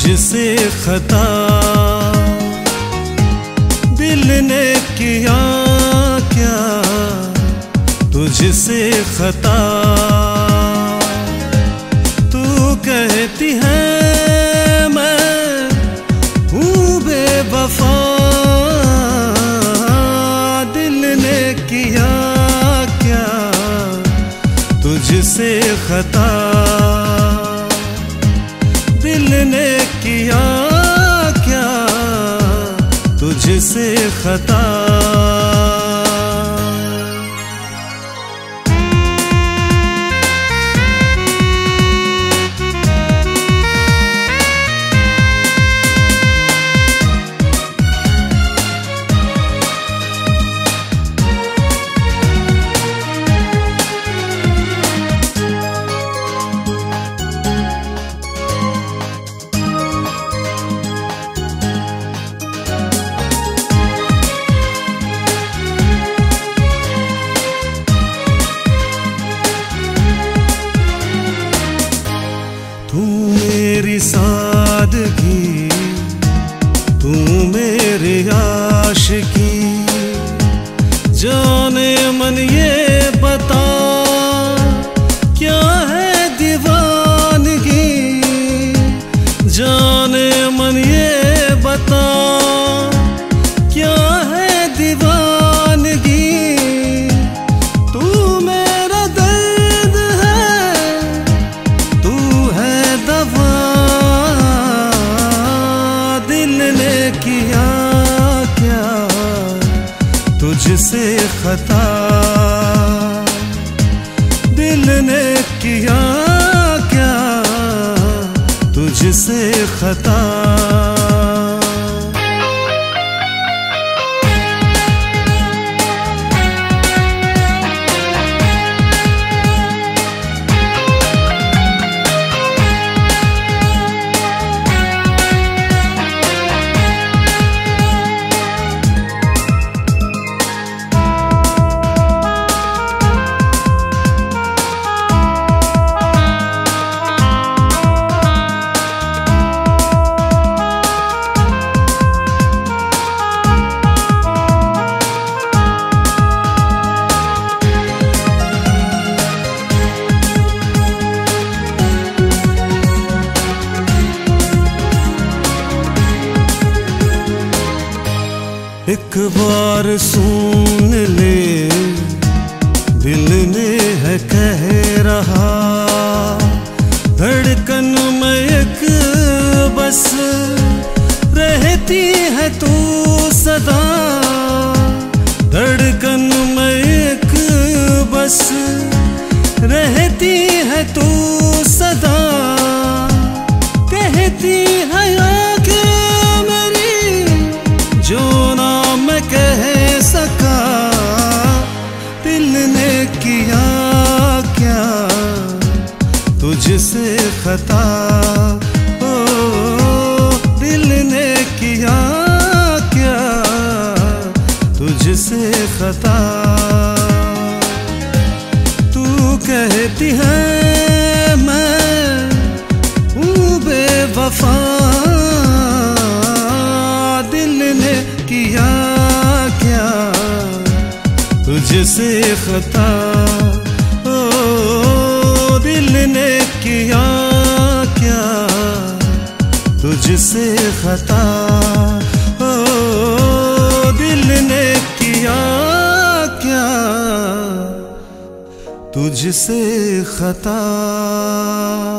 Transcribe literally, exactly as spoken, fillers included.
तुझसे खता दिल ने किया क्या, तुझसे खता। तू कहती है मैं हूँ बेवफा, दिल ने किया क्या तुझसे खता, दिल ने किया क्या तुझसे खता। तू मेरी सादगी, तू मेरी आशिकी, जाने मन ये बता क्या है दीवानगी, जाने मन ये बता क्या है दीवानगी। तू मेरा दर्द है, तू है दवा, दिल ने किया क्या तुझसे खता, दिल ने किया क्या तुझसे खता। एक बार सुन ले, दिल ने है कह रहा, धड़कन में एक बस रहती है तू सदा, धड़कन में एक बस रहती है तू सदा। कहती है आंखें मेरी जो ना मैं कह सका, दिल ने किया क्या तुझसे खता, ओ दिल ने किया क्या तुझसे खता। तू कहती है मैं हूँ बेवफा, दिल ने किया क्या तुझसे खता, ओ दिल ने किया क्या तुझसे खता, ओ दिल ने किया क्या तुझसे खता।